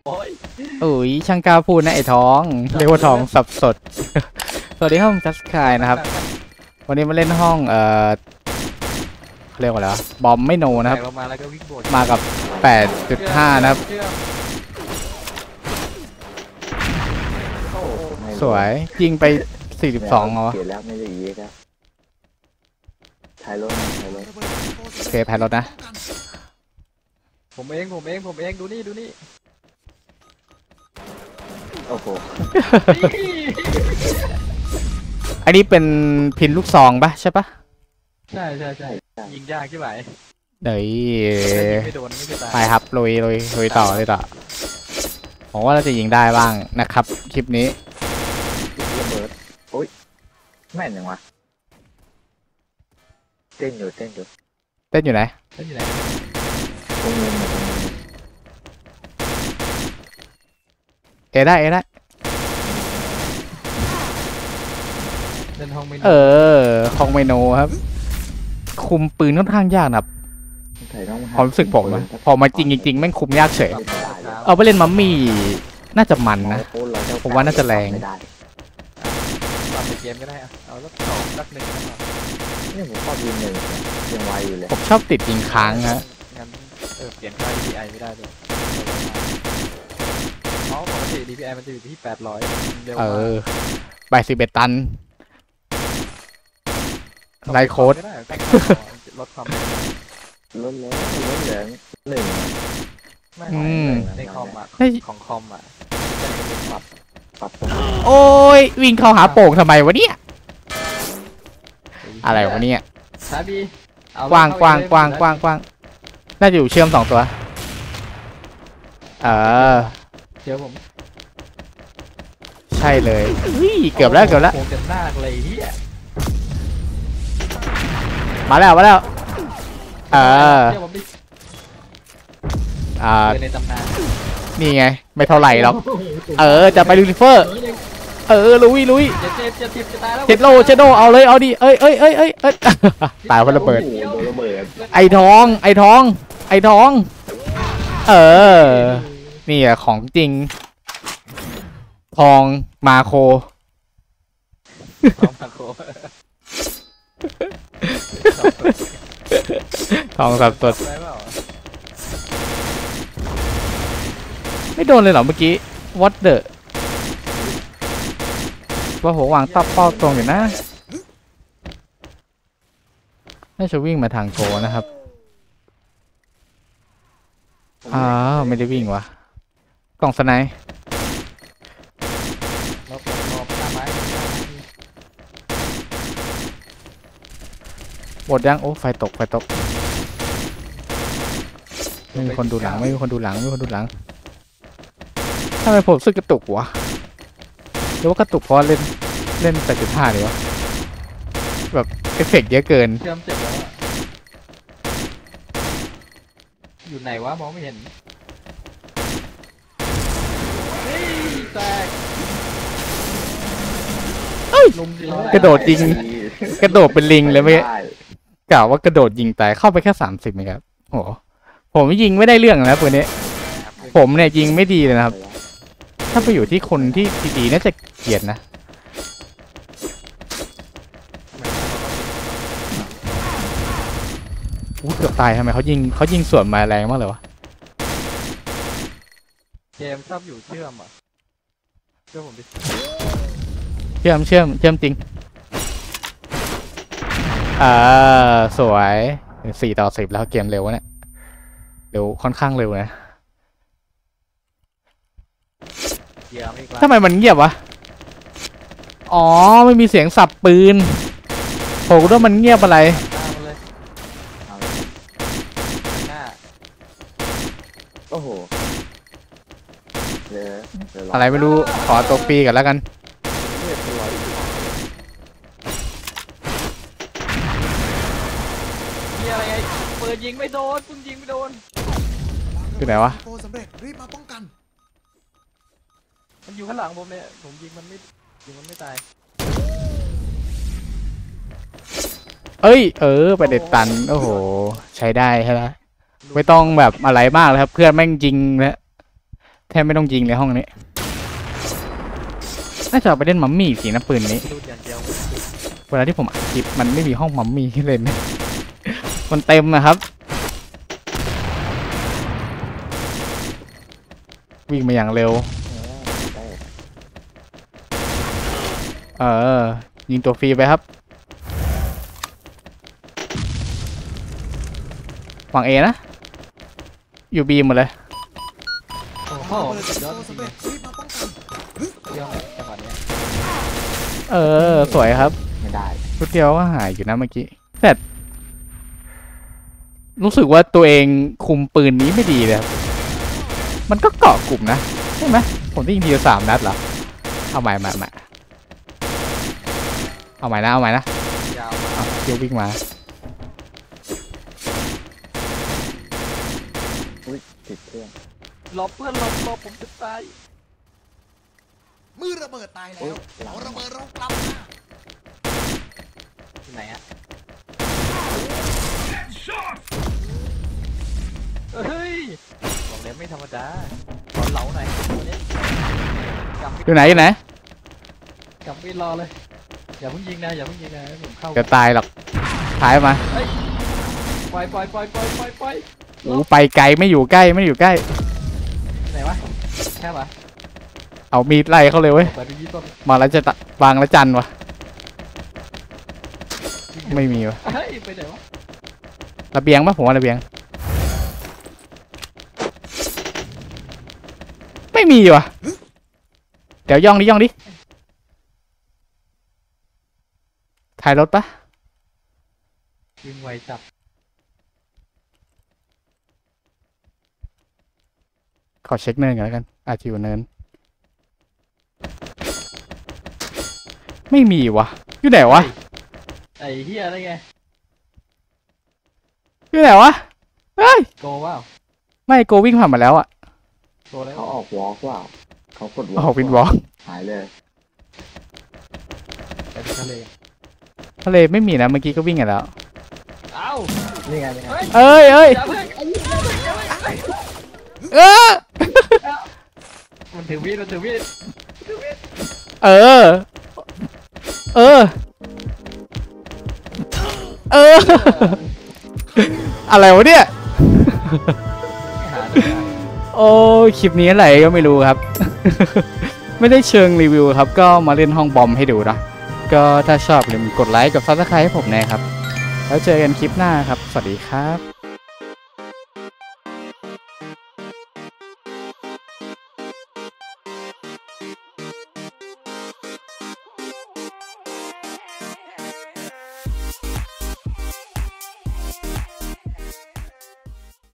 อุ้ยช่างกล้าพูดนะไอ้ท้องเรียกว่าท้องสับสดสวัสดีครับจัสกายนะครับวันนี้มาเล่นห้องเรียกว่าอะไรวะบอมไม่โนนะครับมากับ 8.5 นะครับสวยยิงไป42เหรอวะแล้วไม่ได้ยีกแล้วถ่ายรถโอเคถ่ายรถนะผมเองดูนี่โอ้โหอันนี้เป็นพินลูกซองปะใช่ปะใช่ยิงยากใช่ไหมเดี๋ยวไม่โดนไม่ตายไปครับลุยต่อผมว่าเราจะยิงได้บ้างนะครับคลิปนี้ระเบิดโอ้ยแม่นยังวะเต้นอยู่ไหนตรงนี้เอได้เล่นห้องเมนูห้องเมนูครับคุมปืนค่อนข้างยากนะครับความรู้สึกผมนะพอมาจริงแม่งคุมยากเฉยเอาไปเล่นมัมมี่น่าจะมันนะผมว่าน่าจะแรงตอนในเกมก็ได้เอาสัก1 นี่ผมชอบยิง1ยังไวอยู่เลยผมชอบติดยิงค้างฮะงั้นเปลี่ยนค่า DPI ไม่ได้เลยเพราะปกติ DPI มันจะอยู่ที่800เร็วมากใบ11 ตันไลโค้ดลดความลดเหลือ1 ไม่ในคอมของคอมปรับโอ้ยวิ่งเข้าหาโป่งทำไมวะเนี่ยอะไรวะเนี่ยกว้างน่าจะอยู่เชื่อม2 ตัวเชื่อผมใช่เลยเกือบแล้วโหเต็มหน้าเลยเฮียมาแล้วในตำนานนี่ไงไม่เท่าไหร่หรอกจะไปลูซิเฟอร์ลุยเจ็ดโลเชโดเอาเลยเอาดิเอ้ยตายเพราะระเบิดไอ้ท้องนี่ของจริงทองมาโคทองสับสดไม่โดนเลยเหรอเมื่อกี้วัดเดอว่าหัววางตับเป้าตรงอยู่นะน่าจะวิ่งมาทางโกนะครับไม่ได้วิ่งวะกล่องสไนหมดยังโอ้ไฟตกไม่มีคนดูหลังทำไมผมสึกกระตุกวะหรือว่ากระตุกเพราะเล่น8.5 เลยวะแบบเอฟเฟกต์เยอะเกินเชื่อมเสร็จแล้วอยู่ไหนวะมองไม่เห็นแตกกระโดดยิงกระโดดเป็นลิงเลยไม่กล่าวว่ากระโดดยิงตายเข้าไปแค่30เองครับโอ้ผมยิงไม่ได้เรื่องนะปืนนี้ผมเนี่ยยิงไม่ดีเลยนะครับถ้าไปอยู่ที่คนที่ดีๆน่าจะเกลียดนะเกือบตายทำไมเขายิงสวนมาแรงมากเลยวะเกมชอบอยู่เชื่อมผมดิเชื่อมจริงสวย4-10แล้วเกมเร็วเนี่ยเร็วค่อนข้างเร็วนะทำไมมันเงียบวะอ๋อไม่มีเสียงสับปืนโหด้วยมันเงียบอะไรโอ้โหอะไรไม่รู้ขอตัวปีกันแล้วกันเปิดยิงไม่โดนคุณยิงไม่โดนคือไหนวะสำเร็จรีบมาป้องกันมันอยู่ข้างหลังผมเนี่ยผมยิงมันไม่ตายไปเด็ดตันโอ้โหใช้ได้ใช่ไหมไม่ต้องแบบอะไรมากเลยครับเพื่อนแม่งจริงนะแทบไม่ต้องยิงเลยห้องนี้น่าจะเอาไปเล่นมัมมี่สีนะปืนนี้รูดอย่างเดียวเวลาที่ผมอัดคลิปมันไม่มีห้องมัมมี่ให้เล่น มันเต็มนะครับ วิ่งมาอย่างเร็ว ยิงตัวฟรีไปครับฝั่งเอนะ อยู่บีหมดเลยโอ้โหสุดยอดจริงเลยเยี่ยมเลยจังหวะเนี้ยสวยครับไม่ได้ชุดเดียวก็หายอยู่นะเมื่อกี้แต่รู้สึกว่าตัวเองคุมปืนนี้ไม่ดีเลยครับมันก็เกาะกลุ่มนะใช่ไหมผมได้ยิงทีละ3 นัดเหรอเอาใหม่เอาใหม่นะยาวเอาเกียววิ่งมาอุ้ยติดเครื่องหลบเพื่อนหลบผมจะตายมือระเบิดตายแล้อุ้ยว หลัเอางระเบิดเรากลับมาที่ไหนอะเฮ้ยบอกเลยไม่ธรรมดาขอเหลาหน่อยกำอยู่ไหนกำไม่รอเลยอย่าเพิ่งยิงนะผมเข้าจะตายหรอกท้ายมาปล่อยโอ้ไปไกลไม่อยู่ใกล้ไหนวะแค่ปะเอามีดไล่เขาเลยเว้ยเปิดดูยี่ต้นมาแล้วจะวางแล้วจันวะไม่มีวะเฮ้ยไปไหนวะระเบียงปะผมว่าระเบียงไม่มีวะเดี๋ยวย่องดิถ่ายรถปะยิงไวจับขอเช็คเนินกันแล้วกันอาจจะอยู่เนินไม่มีวะอยู่ไหนวะไอ้เฮียอะไรไงอยู่ไหนวะเฮ้ยโกว่าไม่โกวิ่งผ่านมาแล้วอะโกแล้วเขาออกวอล์กว่าเขากดวออล์อกวินวอล์กหายเลยไปทะเลทะเลไม่มีนะเมื่อกี้ก็วิ่งกันแล้วเอ้านี่ไงเอ้ยอย่าเพิ่ง มันถือมีดเออ อะไรวะเนี่ยหาได้โอ้คลิปนี้อะไรก็ไม่รู้ครับ ไม่ได้เชิงรีวิวครับ ก็มาเล่นห้องบอมให้ดูนะ ก็ถ้าชอบอย่าลืมกดไลค์กับซับสไครต์ให้ผมนะครับ แล้วเจอกันคลิปหน้าครับ สวัสดีครับ